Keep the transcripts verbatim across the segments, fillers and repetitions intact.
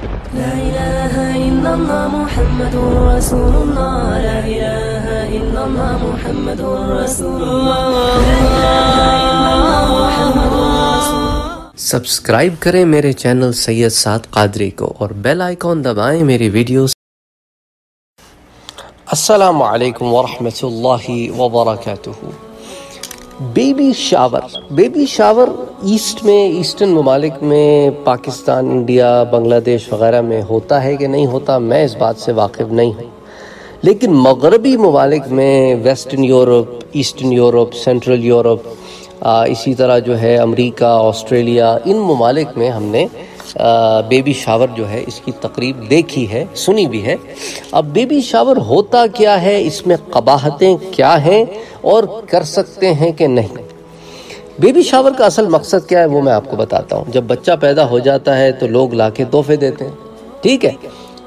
لا إله إلا الله محمد رسول الله لا إله إلا الله محمد رسول الله لا إله إلا الله محمد رسول الله. سبسکرائب کریں میرے چینل سید سعد قادری کو اور بیل آئیکن دبائیں میری ویڈیوز. السلام علیکم ورحمۃ اللہ وبرکاتہ. Baby shower baby shower east میں ایسٹرن ممالک میں پاکستان، انڈیا، بنگلہ دیش وغیرہ میں ہوتا ہے کہ نہیں ہوتا، میں اس بات سے واقف نہیں ہوں، لیکن مغربی ممالک میں western Europe, eastern Europe, central Europe, اسی طرح جو ہے امریکہ، آسٹریلیا، ان ممالک میں ہم نے بیبی شاور جو ہے اس کی تقریب دیکھی ہے، سنی بھی ہے. اب بیبی شاور ہوتا کیا ہے، اس میں قباحتیں کیا ہیں اور کر سکتے ہیں کہ نہیں. بیبی شاور کا اصل مقصد کیا ہے وہ میں آپ کو بتاتا ہوں. جب بچہ پیدا ہو جاتا ہے تو لوگ لا کے تحفے دیتے ہیں، ٹھیک ہے.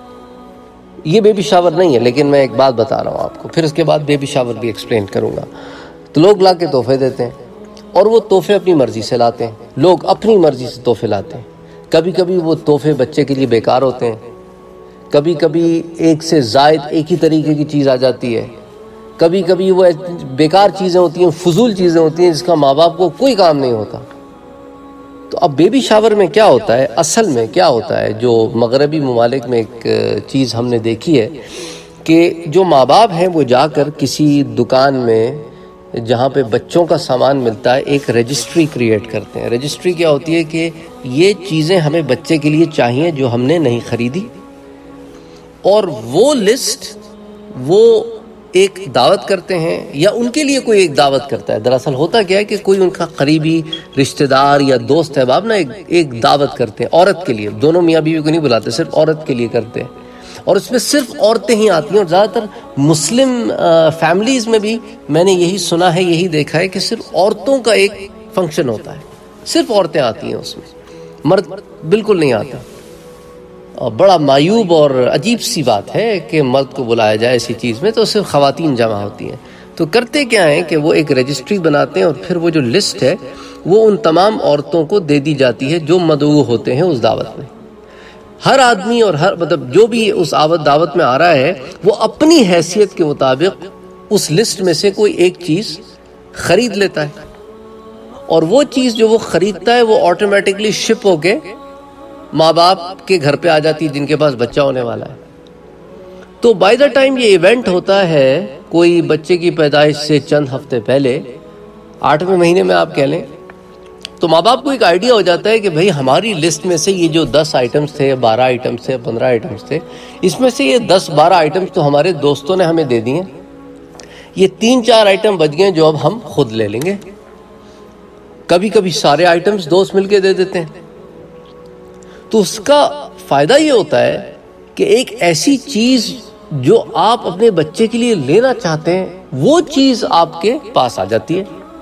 یہ بیبی شاور نہیں ہے، لیکن میں ایک بات بتا رہا ہوں آپ کو، پھر اس کے بعد بیبی شاور بھی ایکسپلین کروں گا. تو لوگ لا کے تحفے دیتے ہیں اور وہ تحفے اپنی مرضی سے لاتے ہیں. لوگ اپنی مرضی سے تحفے لاتے ہیں. کبھی کبھی وہ تحفے بچے کے لیے بیکار ہوتے ہیں، کبھی کبھی ایک سے زائد ایک ہی طریقے کی چیز آ جاتی ہے، کبھی کبھی وہ بیکار چیزیں ہوتی ہیں، فضول چیزیں ہوتی ہیں جس کا ماں باپ کو کوئی کام نہیں ہوتا. تو اب بیبی شاور میں کیا ہوتا ہے، اصل میں کیا ہوتا ہے، جو مغربی ممالک میں ایک چیز ہم نے دیکھی ہے کہ جو ماں باپ ہیں وہ جا کر کسی دکان میں جہاں پہ بچوں کا سامان ملتا ہے ایک رجسٹری کریٹ کرتے ہیں. رجسٹری کیا ہوتی ہے کہ یہ چیزیں ہمیں بچے کے لیے چاہیے جو ہم نے نہیں خریدی، اور وہ لسٹ وہ ایک دعوت کرتے ہیں یا ان کے لیے کوئی ایک دعوت کرتا ہے. دراصل ہوتا کیا ہے کہ کوئی ان کا قریبی رشتہ دار یا دوست احباب نا ایک دعوت کرتے ہیں عورت کے لیے. دونوں میاں بیوی کو نہیں بلاتے، صرف عورت کے لیے کرتے ہیں، اور اس میں صرف عورتیں ہی آتی ہیں. اور زیادہ تر مسلم فیملیز میں بھی میں نے یہی سنا ہے، یہی دیکھا ہے کہ صرف عورتوں کا ایک فنکشن ہوتا ہے، صرف عورتیں آتی ہیں اس میں، مرد بالکل نہیں آتا. اور بڑا معیوب اور عجیب سی بات ہے کہ مرد کو بلایا جائے ایسی چیز میں، تو صرف خواتین جمع ہوتی ہیں. تو کرتے کیا ہیں کہ وہ ایک رجسٹری بناتے ہیں اور پھر وہ جو لسٹ ہے وہ ان تمام عورتوں کو دے دی جاتی ہے جو مدعو ہوتے ہیں اس دعوت میں. ہر آدمی اور ہر مطلب جو بھی اس دعوت میں آ رہا ہے وہ اپنی حیثیت کے مطابق اس لسٹ میں سے کوئی ایک چیز خرید لیتا ہے، اور وہ چیز جو وہ خریدتا ہے وہ آٹومیٹکلی شپ ہو کے ماں باپ کے گھر پہ آ جاتی ہے جن کے پاس بچہ ہونے والا ہے. تو بائی دا ٹائم یہ ایونٹ ہوتا ہے کوئی بچے کی پیدائش سے چند ہفتے پہلے، آٹھویں مہینے میں آپ کہہ لیں، تو ماں باپ کو ایک آئیڈیا ہو جاتا ہے کہ بھئی ہماری لسٹ میں سے یہ جو دس آئٹمز تھے، بارہ آئٹمز تھے، پندرہ آئٹمز تھے، اس میں سے یہ دس بارہ آئٹمز تو ہمارے دوستوں نے ہمیں دے دی ہیں، یہ تین چار آئٹم بچ گئے جو اب ہم خود لے لیں گے. کبھی کبھی سارے آئٹمز دوست مل کے دے دیتے ہیں. تو اس کا فائدہ یہ ہوتا ہے کہ ایک ایسی چیز جو آپ اپنے بچے کے لیے لینا چاہتے ہیں وہ چیز آپ کے پاس آ جاتی ہے.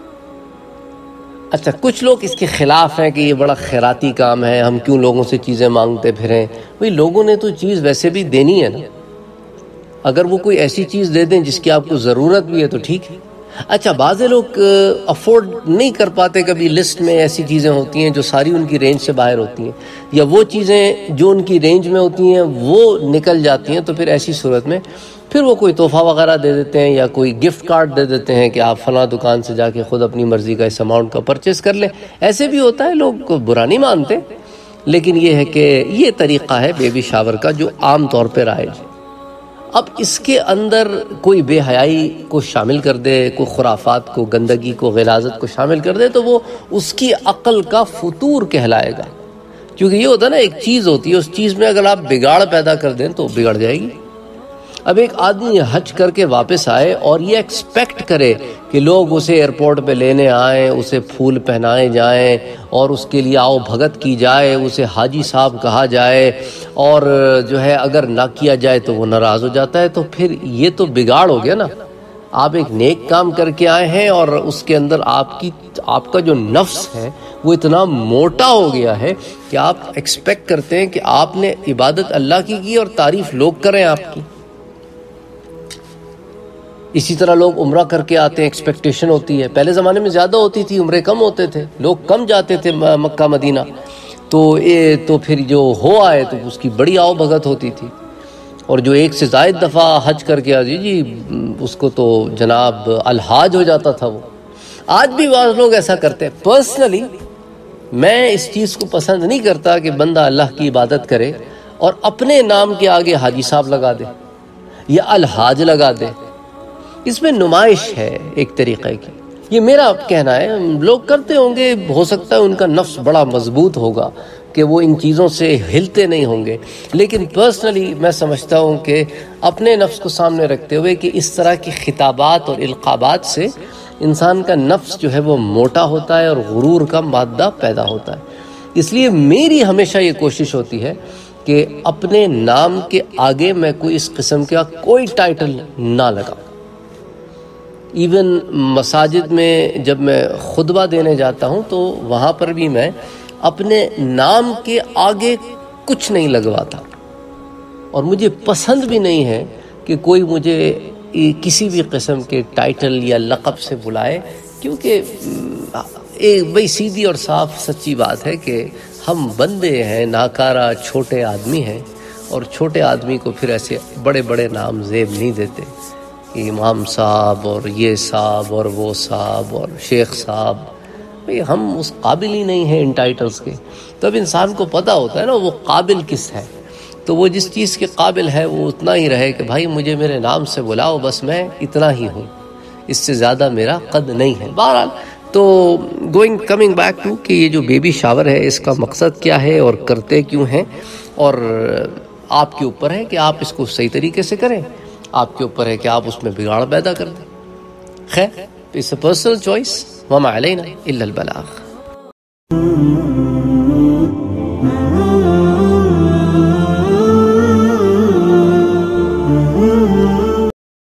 اچھا، کچھ لوگ اس کے خلاف ہیں کہ یہ بڑا خیراتی کام ہے، ہم کیوں لوگوں سے چیزیں مانگتے پھریں. بھئی لوگوں نے تو چیز ویسے بھی دینی ہے نا، اگر وہ کوئی ایسی چیز دے دیں جس کی آپ کو ضرورت بھی ہے تو ٹھیک ہے. اچھا، بعض لوگ افورڈ نہیں کر پاتے، کبھی لسٹ میں ایسی چیزیں ہوتی ہیں جو ساری ان کی رینج سے باہر ہوتی ہیں، یا وہ چیزیں جو ان کی رینج میں ہوتی ہیں وہ نکل جاتی ہیں. تو پھر ایسی صورت میں پھر وہ کوئی تحفہ وغیرہ دے دیتے ہیں یا کوئی گفٹ کارڈ دے دیتے ہیں کہ آپ فلاں دکان سے جا کے خود اپنی مرضی کا اس اماؤنٹ کا پرچیز کر لیں. ایسے بھی ہوتا ہے، لوگ کو برا نہیں مانتے، لیکن یہ ہے کہ یہ طریقہ ہے بیبی شاور کا جو عام طور پہ رائج ہے. اب اس کے اندر کوئی بے حیائی کو شامل کر دے، کوئی خرافات کو، گندگی کو، غلاظت کو شامل کر دے تو وہ اس کی عقل کا فطور کہلائے گا. کیونکہ یہ ہوتا ہے نا، ایک چیز ہوتی ہے، اس چیز میں اگر آپ بگاڑ پیدا کر دیں تو بگڑ جائے گی. اب ایک آدمی حج کر کے واپس آئے اور یہ ایکسپیکٹ کرے کہ لوگ اسے ایئرپورٹ پہ لینے آئیں، اسے پھول پہنائے جائیں اور اس کے لیے آؤ بھگت کی جائے، اسے حاجی صاحب کہا جائے، اور جو ہے اگر نہ کیا جائے تو وہ ناراض ہو جاتا ہے. تو پھر یہ تو بگاڑ ہو گیا نا. آپ ایک نیک کام کر کے آئے ہیں اور اس کے اندر آپ کی آپ کا جو نفس ہے وہ اتنا موٹا ہو گیا ہے کہ آپ ایکسپیکٹ کرتے ہیں کہ آپ نے عبادت اللہ کی کی اور تعریف لوگ کریں آپ کی. اسی طرح لوگ عمرہ کر کے آتے ہیں، ایکسپیکٹیشن ہوتی ہے. پہلے زمانے میں زیادہ ہوتی تھی، عمرے کم ہوتے تھے، لوگ کم جاتے تھے مکہ مدینہ. تو یہ تو پھر جو ہو آئے تو اس کی بڑی آؤ بھگت ہوتی تھی، اور جو ایک سے زائد دفعہ حج کر کے آ جی جی اس کو تو جناب الحاج ہو جاتا تھا وہ۔ آج بھی بعض لوگ ایسا کرتے ہیں۔ پرسنلی میں اس چیز کو پسند نہیں کرتا کہ بندہ اللہ کی عبادت کرے اور اپنے نام کے آگے حاجی صاحب لگا دے یا الحاج لگا دے، اس میں نمائش ہے ایک طریقے کی۔ یہ میرا کہنا ہے، لوگ کرتے ہوں گے، ہو سکتا ہے ان کا نفس بڑا مضبوط ہوگا کہ وہ ان چیزوں سے ہلتے نہیں ہوں گے، لیکن پرسنلی میں سمجھتا ہوں کہ اپنے نفس کو سامنے رکھتے ہوئے کہ اس طرح کی خطابات اور القابات سے انسان کا نفس جو ہے وہ موٹا ہوتا ہے اور غرور کا مادہ پیدا ہوتا ہے۔ اس لیے میری ہمیشہ یہ کوشش ہوتی ہے کہ اپنے نام کے آگے میں کوئی اس قسم کا کوئی ٹائٹل نہ لگاؤں۔ ایون مساجد میں جب میں خطبہ دینے جاتا ہوں تو وہاں پر بھی میں اپنے نام کے آگے کچھ نہیں لگواتا، اور مجھے پسند بھی نہیں ہے کہ کوئی مجھے کسی بھی قسم کے ٹائٹل یا لقب سے بلائے، کیونکہ ایک بھئی سیدھی اور صاف سچی بات ہے کہ ہم بندے ہیں، ناکارہ چھوٹے آدمی ہیں، اور چھوٹے آدمی کو پھر ایسے بڑے بڑے نام زیب نہیں دیتے کہ امام صاحب اور یہ صاحب اور وہ صاحب اور شیخ صاحب۔ بھئی ہم اس قابل ہی نہیں ہیں ان ٹائٹلز کے۔ تو اب انسان کو پتہ ہوتا ہے نا وہ قابل کس ہے، تو وہ جس چیز کے قابل ہے وہ اتنا ہی رہے کہ بھائی مجھے میرے نام سے بلاؤ، بس میں اتنا ہی ہوں، اس سے زیادہ میرا قد نہیں ہے۔ بہرحال تو گوئنگ کمنگ بیک ٹو کہ یہ جو بیبی شاور ہے اس کا مقصد کیا ہے اور کرتے کیوں ہیں، اور آپ کے اوپر ہے کہ آپ اس کو صحیح طریقے سے کریں، آپ کے اوپر ہے کہ آپ اس میں بگاڑ پیدا کر دیں۔ خیر، اٹس اے پرسنل چوائس، وما علینا الا البلاغ۔